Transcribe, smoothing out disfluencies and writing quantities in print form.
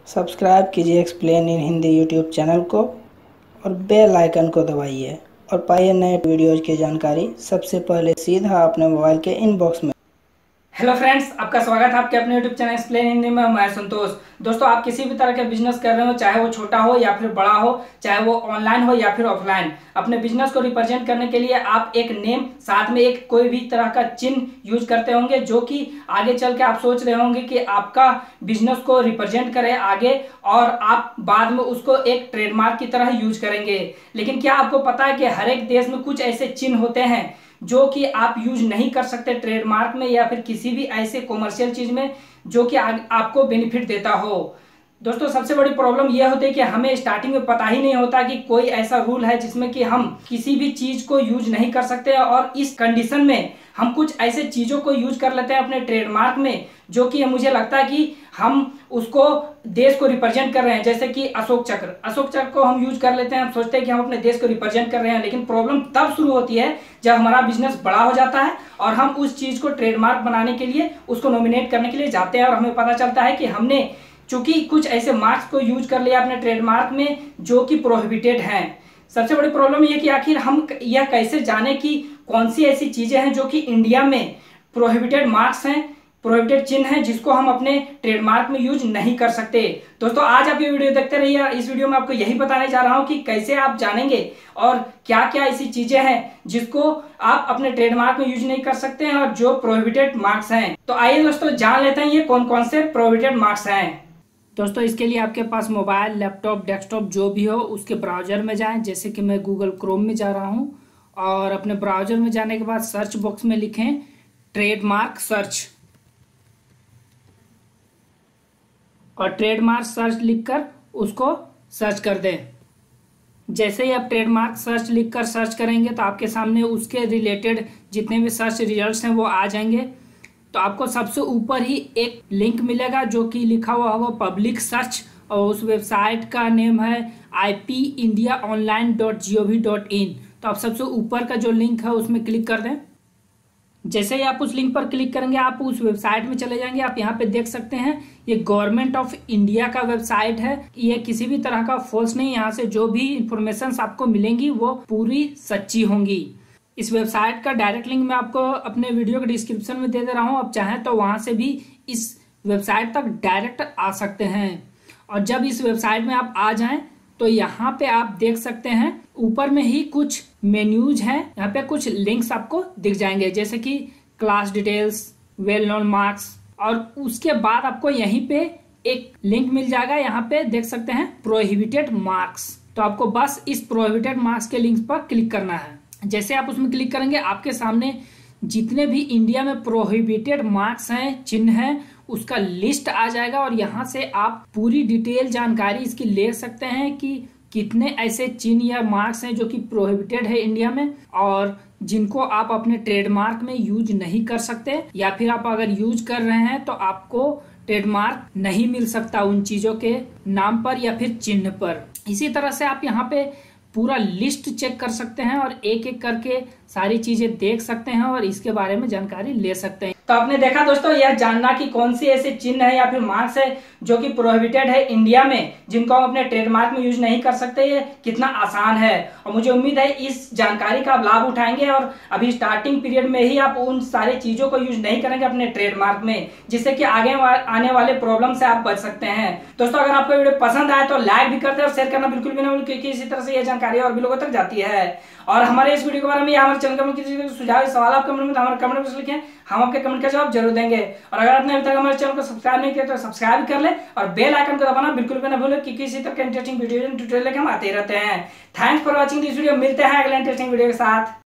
Subscribe कीजिए explain in Hindi YouTube channel को और बेल आइकन को दबाइए और पाइए नए वीडियोज़ की जानकारी सबसे पहले सीधा अपने मोबाइल के इनबॉक्स में। हेलो फ्रेंड्स, आपका स्वागत है आपके अपने यूट्यूब चैनल एक्सप्लेन हिंदी में। मैं संतोष। दोस्तों, आप किसी भी तरह के बिजनेस कर रहे हो, चाहे वो छोटा हो या फिर बड़ा हो, चाहे वो ऑनलाइन हो या फिर ऑफलाइन, अपने बिजनेस को रिप्रेजेंट करने के लिए आप एक नेम साथ में एक कोई भी तरह का चिन्ह यूज करते होंगे, जो कि आगे चल के आप सोच रहे होंगे कि आपका बिजनेस को रिप्रेजेंट करे आगे, और आप बाद में उसको एक ट्रेडमार्क की तरह यूज करेंगे। लेकिन क्या आपको पता है कि हर एक देश में कुछ ऐसे चिन्ह होते हैं जो कि आप यूज नहीं कर सकते ट्रेडमार्क में या फिर किसी भी ऐसे कॉमर्शियल चीज में जो कि आपको बेनिफिट देता हो। दोस्तों, सबसे बड़ी प्रॉब्लम यह होती है कि हमें स्टार्टिंग में पता ही नहीं होता कि कोई ऐसा रूल है जिसमें कि हम किसी भी चीज को यूज नहीं कर सकते, और इस कंडीशन में हम कुछ ऐसे चीजों को यूज कर लेते हैं अपने ट्रेडमार्क में, जो कि मुझे लगता है कि हम उसको देश को रिप्रेजेंट कर रहे हैं। जैसे कि अशोक चक्र को हम यूज कर लेते हैं, हम सोचते हैं कि हम अपने देश को रिप्रेजेंट कर रहे हैं। लेकिन प्रॉब्लम तब शुरू होती है जब हमारा बिजनेस बड़ा हो जाता है और हम उस चीज को ट्रेडमार्क बनाने के लिए उसको नॉमिनेट करने के लिए जाते हैं, और हमें पता चलता है कि हमने चूंकि कुछ ऐसे मार्क्स को यूज कर लिया अपने ट्रेडमार्क में जो कि प्रोहिबिटेड हैं। सबसे बड़ी प्रॉब्लम यह कि आखिर हम यह कैसे जाने कि कौन सी ऐसी चीजें हैं जो कि इंडिया में प्रोहिबिटेड मार्क्स हैं, प्रोहिबिटेड चिन्ह है, जिसको हम अपने ट्रेडमार्क में यूज नहीं कर सकते। दोस्तों, आज आप ये वीडियो देखते रहिए। इस वीडियो में आपको यही बताने जा रहा हूं कि कैसे आप जानेंगे और क्या क्या ऐसी चीजें हैं जिसको आप अपने ट्रेडमार्क में यूज नहीं कर सकते हैं और जो प्रोहिबिटेड मार्क्स हैं। तो आइए दोस्तों, जान लेते हैं ये कौन कौन से प्रोहिबिटेड मार्क्स हैं। दोस्तों, इसके लिए आपके पास मोबाइल, लैपटॉप, डेस्कटॉप जो भी हो उसके ब्राउजर में जाएं। जैसे कि मैं गूगल क्रोम में जा रहा हूं, और अपने ब्राउजर में जाने के बाद सर्च बॉक्स में लिखें ट्रेडमार्क सर्च, और ट्रेडमार्क सर्च लिखकर उसको सर्च कर दें। जैसे ही आप ट्रेडमार्क सर्च लिखकर सर्च करेंगे तो आपके सामने उसके रिलेटेड जितने भी सर्च रिजल्ट्स हैं वो आ जाएंगे। तो आपको सबसे ऊपर ही एक लिंक मिलेगा जो कि लिखा हुआ होगा पब्लिक सर्च, और उस वेबसाइट का नेम है ipindiaonline.gov.in। तो आप सबसे ऊपर का जो लिंक है उसमें क्लिक कर दें। जैसे ही आप उस लिंक पर क्लिक करेंगे आप उस वेबसाइट में चले जाएंगे। आप यहाँ पे देख सकते हैं ये गवर्नमेंट ऑफ इंडिया का वेबसाइट है। ये किसी भी तरह का फॉल्स नहीं, यहाँ से जो भी इंफॉर्मेशन आपको मिलेंगी वो पूरी सच्ची होंगी। इस वेबसाइट का डायरेक्ट लिंक मैं आपको अपने वीडियो के डिस्क्रिप्शन में दे रहा हूँ। आप चाहें तो वहां से भी इस वेबसाइट तक डायरेक्ट आ सकते हैं। और जब इस वेबसाइट में आप आ जाएं तो यहाँ पे आप देख सकते हैं ऊपर में ही कुछ मेन्यूज हैं। यहाँ पे कुछ लिंक्स आपको दिख जाएंगे, जैसे कि class details, well known marks, और उसके बाद आपको यहीं पे एक लिंक मिल जाएगा। यहाँ पे देख सकते हैं प्रोहिबिटेड मार्क्स। तो आपको बस इस प्रोहिबिटेड मार्क्स के लिंक पर क्लिक करना है। जैसे आप उसमें क्लिक करेंगे आपके सामने जितने भी इंडिया में प्रोहिबिटेड मार्क्स हैं, चिन्ह हैं, उसका लिस्ट आ जाएगा। और यहाँ से आप पूरी डिटेल जानकारी इसकी ले सकते हैं कि कितने ऐसे चिन्ह या मार्क्स हैं जो कि प्रोहिबिटेड है इंडिया में, और जिनको आप अपने ट्रेडमार्क में यूज नहीं कर सकते, या फिर आप अगर यूज कर रहे हैं तो आपको ट्रेडमार्क नहीं मिल सकता उन चीजों के नाम पर या फिर चिन्ह पर। इसी तरह से आप यहाँ पे पूरा लिस्ट चेक कर सकते हैं और एक एक करके सारी चीजें देख सकते हैं और इसके बारे में जानकारी ले सकते हैं। तो आपने देखा दोस्तों, यह जानना कि कौन सी ऐसे चिन्ह है या फिर मार्क्स है जो कि प्रोहिबिटेड है इंडिया में, जिनको हम अपने ट्रेडमार्क में यूज नहीं कर सकते, ये कितना आसान है। और मुझे उम्मीद है इस जानकारी का आप लाभ उठाएंगे और अभी स्टार्टिंग पीरियड में ही आप उन सारी चीजों को यूज नहीं करेंगे अपने ट्रेडमार्क में, जिससे कि आगे आने वाले प्रॉब्लम से आप बच सकते हैं। दोस्तों, अगर आपको वीडियो पसंद आए तो लाइक भी करते हैं और शेयर करना बिल्कुल भी ना भूलें, क्योंकि इसी तरह से यह जानकारी और भी लोगों तक जाती है। और हमारे इस वीडियो के बारे में या हमारे चैनल में किसी सुझाव सवाल आप कमेंट में, तो हमारे कमेंट में लिखें, हम आपके कमेंट का जवाब जरूर देंगे। और अगर आपने अभी तक हमारे चैनल को सब्सक्राइब नहीं किया तो सब्सक्राइब कर ले और बेल आइकन को दबाना बिल्कुल भी ना भूलें, क्योंकि इसी तरह के इंटरेस्टिंग वीडियो ट्यूटोरियल लेके हम आते रहते हैं। Thanks for watching this video. मिलते हैं अगले इंटरेस्टिंग वीडियो के साथ।